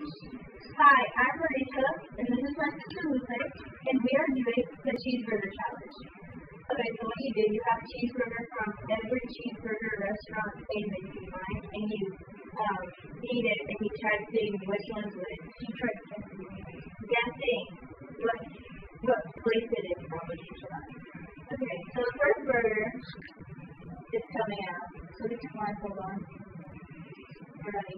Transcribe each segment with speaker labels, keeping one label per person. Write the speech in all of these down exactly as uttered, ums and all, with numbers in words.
Speaker 1: Hi, I'm Marisa, and this is my sister Lupe, and we are doing the cheeseburger challenge. Okay, so what you do, you have cheeseburger from every cheeseburger restaurant chain that you can find, and you um, eat it, and you try to see which ones would. You try guessing what what place it is from each one. Okay, so the first burger is coming out. So get your blindfold on. We're ready.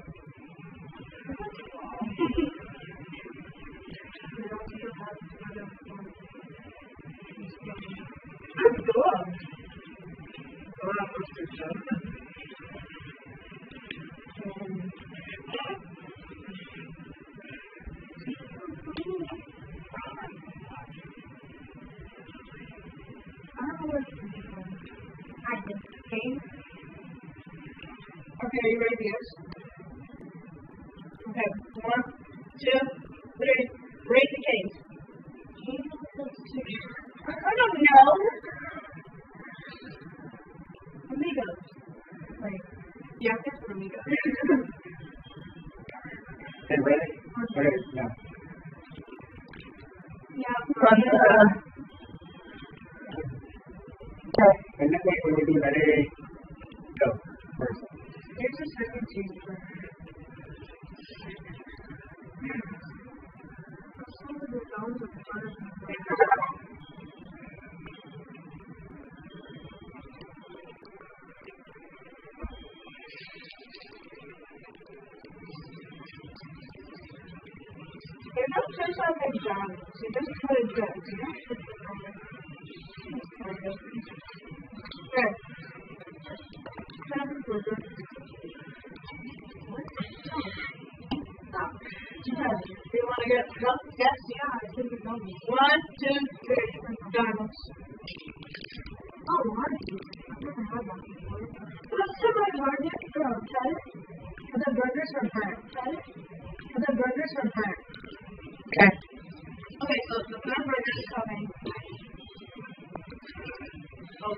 Speaker 1: Okay, are you ready, Pierce? Okay, one, two, three, raise the case. I don't know. Amigos. Wait. Yeah, that's for amigos.
Speaker 2: Okay, ready? Ready, yeah.
Speaker 1: Yeah,
Speaker 2: Run the... Okay, and then wait, when we do ready, go. First.
Speaker 1: Here's your second cheeseburger. Some of the bones of butter. It don't taste like McDonald's. It just what it does. You don't put it on it. Okay. Second burger. Do you want to get help? Yes, yeah, I think it's on me. One, two, three. McDonald's. Oh, Marty. I've never had one before. Let's try my Marty. Try it. And the burgers from her. Try it. And the burgers from her.
Speaker 2: Okay.
Speaker 1: Okay, so the third burger is coming. Oh.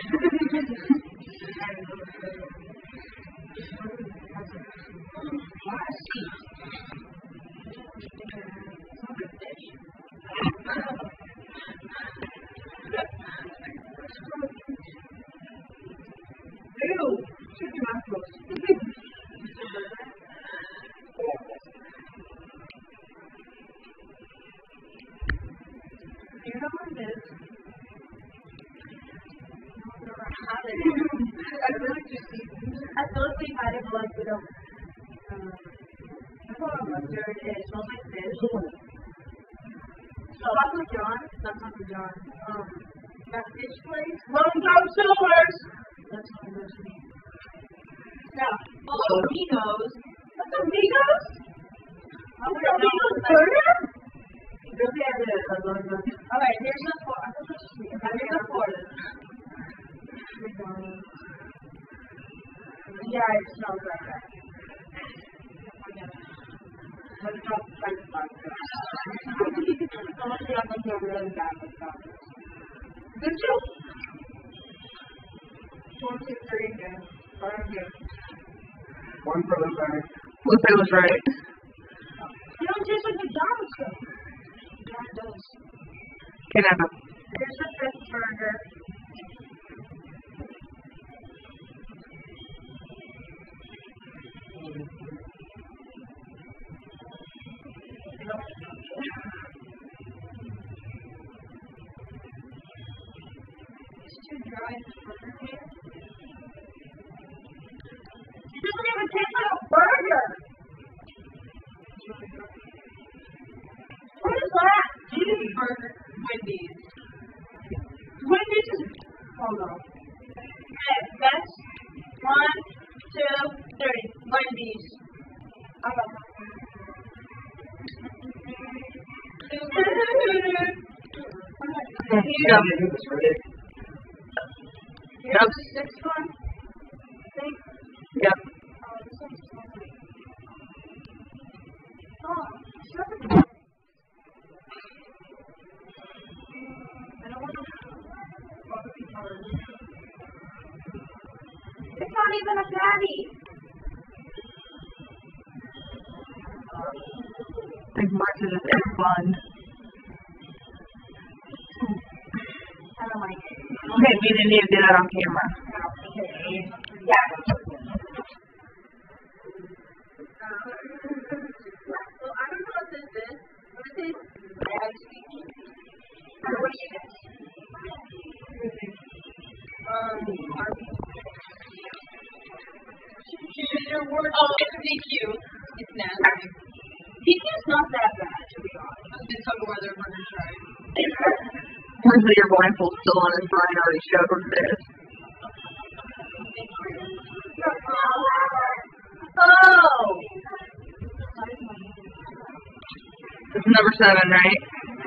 Speaker 1: Ew, chicken macros. You know what it is? I feel like just I feel like we've had it for like we don't. Um, I don't know what mustard. It smells like fish. So that's what John. That's not for John. Um, that fish place. Long Tom Silvers. That's not for me. Yeah. Oh, Amigos. What's Amigos? Oh, we don't know. Burger? Really have it. Alright, here's the four. Here's the fourth. Yeah, it smells like that. Let's not fight about that. Someone said I'm going to feel really bad with that. Did you? One, two, three, again. I'm good.
Speaker 2: One for the side.
Speaker 3: Lupe was right.
Speaker 1: You don't taste like McDonald's though. John does.
Speaker 3: Can I have
Speaker 1: Here's the fifth burger. It's too dry in this burger here. It doesn't even taste like a burger. What is that? Cheeseburger. Wendy's. Wendy's is. Hold on. Okay, that's one, two, three. Wendy's. I got that.
Speaker 3: Yeah.
Speaker 1: Here's the sixth one. Think.
Speaker 3: Yep.
Speaker 1: Oh, this one's smelly. Oh, shut it. I don't want to. It's not even a patty.
Speaker 3: Like March is just egg fun.
Speaker 1: I don't like it.
Speaker 3: Okay, we didn't need to do that on camera.
Speaker 1: Yeah.
Speaker 4: Well, I don't know what this is. What is this?
Speaker 1: What do you guess?
Speaker 4: Um, choose your word. Oh, it's P Q. It's nasty. P Q's not that bad, to be honest. I've been talking about their burger try.
Speaker 3: Honestly, your blindfold's still on and Brian already showed what it is.
Speaker 4: Oh!
Speaker 3: It's number seven, right?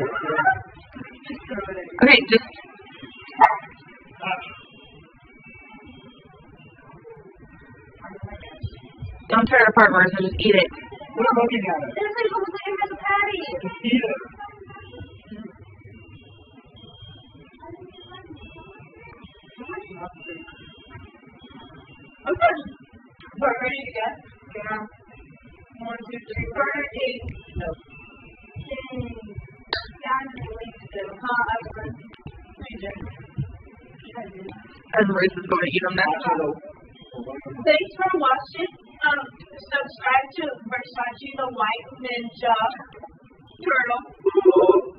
Speaker 3: Okay, just don't tear it apart, Marissa. Just eat it.
Speaker 2: We're looking at it.
Speaker 1: This is almost like a patty.
Speaker 2: Just eat it.
Speaker 4: Okay. We're ready to go? Yeah. One, two, three, burger eight. No.
Speaker 3: As Marissa's going to eat them now.
Speaker 4: Thanks for watching. Um, subscribe to Versace the White Ninja Turtle.